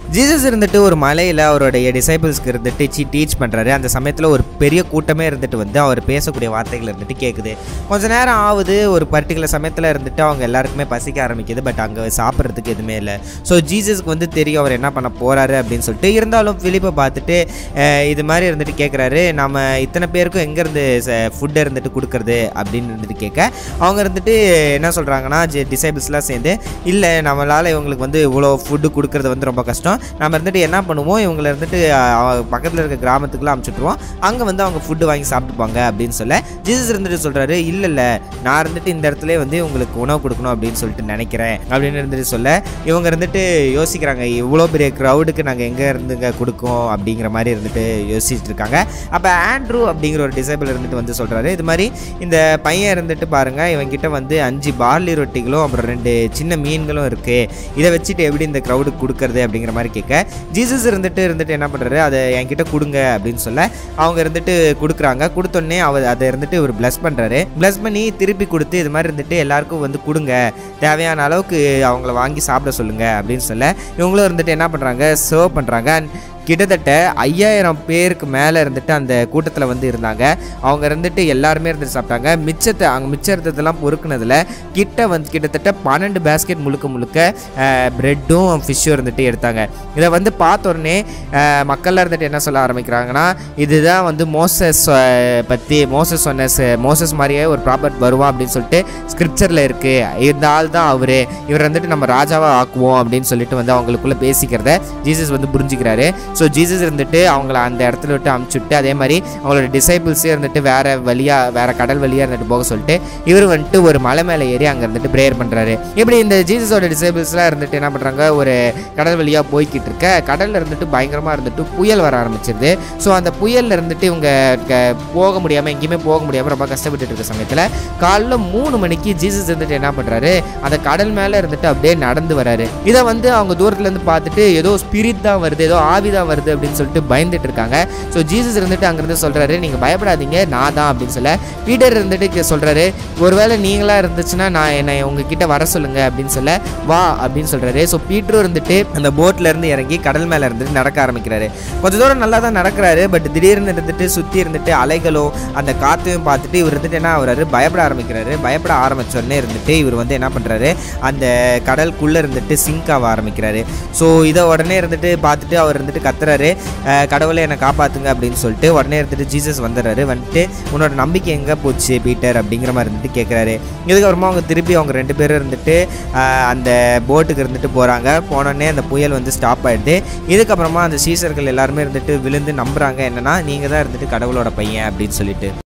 Jesus இருந்துட்டு ஒரு மலையில் அவருடைய டிசைபிள்ஸ்க்கு இருந்துட்டு டீச் பண்ணுறாரு. அந்த சமயத்தில் ஒரு பெரிய கூட்டமே இருந்துட்டு வந்து அவர் பேசக்கூடிய வார்த்தைகள் இருந்துட்டு கேட்குது. கொஞ்ச நேரம் ஆகுது. ஒரு பர்டிகுலர் சமயத்தில் இருந்துட்டு அவங்க எல்லாருக்குமே பசிக்க ஆரம்பிக்குது. பட் அங்கே சாப்பிட்றதுக்கு எதுவுமே இல்லை. ஸோ ஜீசஸ்க்கு வந்து தெரியும் அவர் என்ன பண்ண போகிறாரு அப்படின்னு சொல்லிட்டு. இருந்தாலும் பிலிப்பை பார்த்துட்டு இது மாதிரி இருந்துட்டு கேட்குறாரு, நம்ம இத்தனை பேருக்கும் எங்கேருந்து ஃபுட்டை இருந்துட்டு கொடுக்குறது அப்படின்னு இருந்துட்டு கேட்க அவங்க இருந்துட்டு என்ன சொல்கிறாங்கன்னா டிசைபிள்ஸ்லாம் சேர்ந்து இல்லை நம்மளால் இவங்களுக்கு வந்து இவ்வளோ ஃபுட்டு கொடுக்குறது வந்து ரொம்ப கஷ்டம். நம்ம இருந்துட்டு என்ன பண்ணுவோம், இவங்களை இருந்துட்டு பக்கத்தில் இருக்க கிராமத்துக்குலாம் அனுப்பிச்சுட்ருவோம். அங்கே வந்து அவங்க ஃபுட்டு வாங்கி சாப்பிட்டுப்பாங்க அப்படின்னு சொல்ல ஜீசஸ் இருந்துட்டு சொல்கிறாரு, இல்லை நான் இருந்துட்டு இந்த இடத்துல வந்து உங்களுக்கு உணவு கொடுக்கணும் அப்படின்னு சொல்லிட்டு நினைக்கிறேன் அப்படின்னு இருந்துட்டு சொல்ல இவங்க இருந்துட்டு யோசிக்கிறாங்க, இவ்வளோ பெரிய க்ரௌடுக்கு நாங்கள் எங்கே இருந்துங்க கொடுக்கும் அப்படிங்கிற மாதிரி இருந்துட்டு யோசிச்சுட்டு இருக்காங்க. அப்போ ஆண்ட்ரூ அப்படிங்கிற ஒரு டிசைபிள் இருந்துட்டு வந்து சொல்கிறாரு, இது மாதிரி இந்த பையன் இருந்துட்டு பாருங்கள், இவங்கிட்ட வந்து 5 பார்லி ரொட்டிகளும் அப்புறம் 2 சின்ன மீன்களும் இருக்குது. இதை வச்சுட்டு எப்படி இந்த க்ரௌடுக்கு கொடுக்கறது அப்படிங்கிற மாதிரி கேட்க ஜீசஸ் இருந்துட்டு என்ன பண்ணுறாரு, அதை என்கிட்ட கொடுங்க அப்படின்னு சொல்ல அவங்க இருந்துட்டு கொடுக்குறாங்க. கொடுத்தோடனே அதை இருந்துட்டு ஒரு ப்ளஸ் பண்ணுறாரு. ப்ளஸ் பண்ணி திருப்பி கொடுத்து இது மாதிரி இருந்துட்டு எல்லாருக்கும் வந்து கொடுங்க, தேவையான அளவுக்கு அவங்கள வாங்கி சாப்பிட சொல்லுங்க அப்படின்னு சொல்ல இவங்களும் இருந்துட்டு என்ன பண்ணுறாங்க, சர்வ் பண்ணுறாங்க. கிட்டத்தட்ட 5000 பேருக்கு மேலே இருந்துட்டு அந்த கூட்டத்தில் வந்து இருந்தாங்க. அவங்க இருந்துட்டு எல்லாருமே இருந்துட்டு சாப்பிட்டாங்க. மிச்சம் இருந்ததெல்லாம் பொறுக்குனதில் கிட்டத்தட்ட 12 பேஸ்கெட் முழுக்க ப்ரெட்டும் ஃபிஷ்ஷும் இருந்துட்டு எடுத்தாங்க. இதை வந்து பார்த்த உடனே மக்கள்லாம் இருந்துட்டு என்ன சொல்ல ஆரம்பிக்கிறாங்கன்னா, இதுதான் வந்து மோசஸ் பற்றி மோசஸ் மாதிரியே ஒரு ப்ராப்பர்ட் வருவான் அப்படின்னு சொல்லிட்டு ஸ்கிரிப்சரில் இருக்குது. இந்த ஆள் தான் இவர் வந்துட்டு நம்ம ராஜாவாக ஆக்குவோம் அப்படின்னு சொல்லிட்டு வந்து அவங்களுக்குள்ளே பேசிக்கிறத ஜீசஸ் வந்து புரிஞ்சுக்கிறாரு. ஸோ ஜீசஸ் இருந்துட்டு அவங்கள அந்த இடத்துல விட்டு அமுச்சுட்டு அதே மாதிரி அவங்களோட டிசைபிள்ஸே இருந்துட்டு வேறு கடல் வழியாக இருந்துட்டு போக சொல்லிட்டு இவர் வந்துட்டு ஒரு மலை மேலே ஏறி அங்கே இருந்துட்டு ப்ரேயர் பண்ணுறாரு. இப்படி இந்த ஜீசஸோட டிசைபிள்ஸ்லாம் இருந்துட்டு என்ன பண்ணுறாங்க, ஒரு கடல் வழியாக போய்கிட்டு இருக்க கடலில் இருந்துட்டு பயங்கரமாக இருந்துட்டு புயல் வர ஆரம்பிச்சிருது. ஸோ அந்த புயலில் இருந்துட்டு இவங்க போக முடியாமல் எங்கேயுமே போக முடியாமல் ரொம்ப கஷ்டப்பட்டு இருக்க சமயத்தில் காலைல 3 மணிக்கு ஜீசஸ் இருந்துட்டு என்ன பண்ணுறாரு, அந்த கடல் மேலே இருந்துட்டு அப்படியே நடந்து வராரு. இதை வந்து அவங்க தூரத்துலேருந்து பார்த்துட்டு ஏதோ ஸ்பிரிட் தான் வருது, ஏதோ ஆவிதான் வருது அப்படின்னு சொல்லிட்டு பயந்துட்டு இருக்காங்க. ஸோ ஜீசஸ் இருந்துட்டு அங்கிருந்து சொல்றாரு, நீங்க பயப்படாதீங்க, நான் தான் அப்படின்னு சொல்ல பீட்டர் இருந்துட்டு சொல்றாரு, ஒருவேளை நீங்களா இருந்துச்சுன்னா நான் என்னை உங்ககிட்ட வர சொல்லுங்க அப்படின்னு சொல்ல வா அப்படின்னு சொல்றாரு. ஸோ பீட்டரும் இருந்துட்டு அந்த போட்ல இருந்து இறங்கி கடல் மேல இருந்துட்டு நடக்க ஆரம்பிக்கிறாரு. கொஞ்ச தூரம் நல்லா தான் நடக்கிறாரு. பட் திடீர்னு இருந்துட்டு சுற்றி இருந்துட்டு அலைகளும் அந்த காற்றையும் பார்த்துட்டு இவர் இருந்துட்டு என்ன ஆகுறாரு, பயப்பட ஆரம்பிக்கிறாரு. பயப்பட ஆரம்பிச்ச உடனே இருந்துட்டு இவர் வந்து என்ன பண்றாரு, அந்த கடலுக்குள்ள இருந்துட்டு சிங்க் ஆக ஆரம்பிக்கிறாரு. ஸோ இதை உடனே இருந்துட்டு பார்த்துட்டு அவர் இருந்துட்டு கத்துறாரு, கடவுளை என்னை காப்பாற்றுங்க அப்படின்னு சொல்லிட்டு. உடனே இருந்துட்டு ஜீசஸ் வந்துடுறாரு. வந்துட்டு உன்னோட நம்பிக்கை எங்கே போச்சு பீட்டர் அப்படிங்கிற மாதிரி இருந்துட்டு கேட்குறாரு. இதுக்கப்புறமா அவங்க திருப்பி அவங்க 2 பேரும் இருந்துட்டு அந்த போட்டுக்கு இருந்துட்டு போகிறாங்க. போனோடனே அந்த புயல் வந்து ஸ்டாப் ஆகிடுது. இதுக்கப்புறமா அந்த சீசர்கள் எல்லாருமே இருந்துட்டு விழுந்து நம்புகிறாங்க, என்னன்னா நீங்கள் தான் இருந்துட்டு கடவுளோட பையன் அப்படின்னு சொல்லிட்டு.